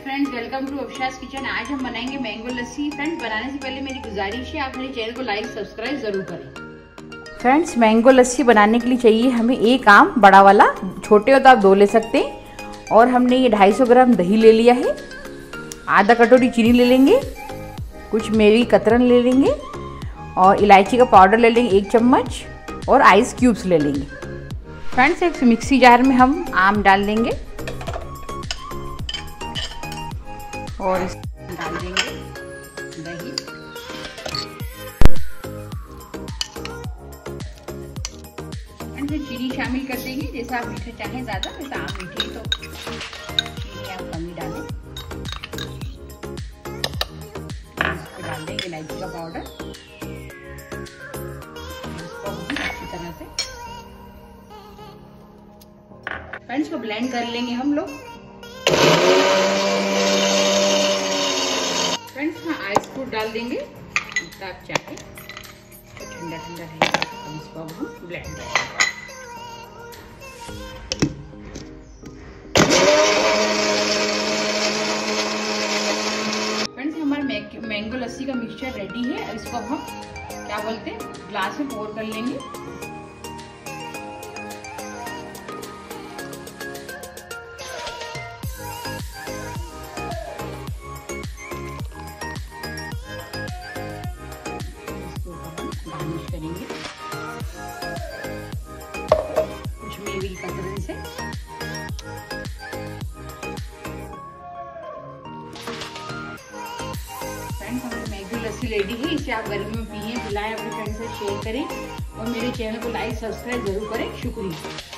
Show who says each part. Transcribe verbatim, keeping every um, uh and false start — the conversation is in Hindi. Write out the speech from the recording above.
Speaker 1: Friends, welcome to Avisha's kitchen. आज हम बनाएंगे मैंगो लस्सी। फ्रेंड्स, बनाने से पहले मेरी गुजारिश है आप मेरे चैनल को लाइक सब्सक्राइब जरूर करें। फ्रेंड्स, मैंगो लस्सी बनाने के लिए चाहिए हमें एक आम बड़ा वाला, छोटे हो तो आप दो ले सकते हैं। और हमने ये ढाई सौ ग्राम दही ले लिया है, आधा कटोरी चीनी ले लेंगे, कुछ मेवी कतरन ले लेंगे और इलायची का पाउडर ले लेंगे एक चम्मच और आइस क्यूब्स ले लेंगे। फ्रेंड्स, एक मिक्सी जार में हम आम डाल देंगे और इसमें डाल देंगे दही। चीनी शामिल कर देंगे, जैसा आप मीठे चाहें ज़्यादा, वैसा आप मीठे तो चीनी आप कम ही डालें। इसको डाल देंगे इलायची का पाउडर, इसको हम अच्छी तरह से फ्रेंड्स को ब्लेंड कर लेंगे हम लोग। फ्रेंड्स, हाँ आइस फ्रूट डाल देंगे, जितना आप चाहें, तो ठंडा ठंडा रहेगा। तो इसको अब हम ब्लेंड करेंगे। फ्रेंड्स, हमारा मैंगो लस्सी का मिक्सचर रेडी है। अब इसको अब हम क्या बोलते हैं, ग्लास में पोर कर लेंगे। गार्निश करेंगे कुछ मेवी की कतरन से। फ्रेंड्स, हमारी मैंगो लस्सी रेडी है। इसे आप गर्मी में पिए, पिलाएं, अपने फ्रेंड्स से शेयर करें और मेरे चैनल को लाइक सब्सक्राइब जरूर करें। शुक्रिया।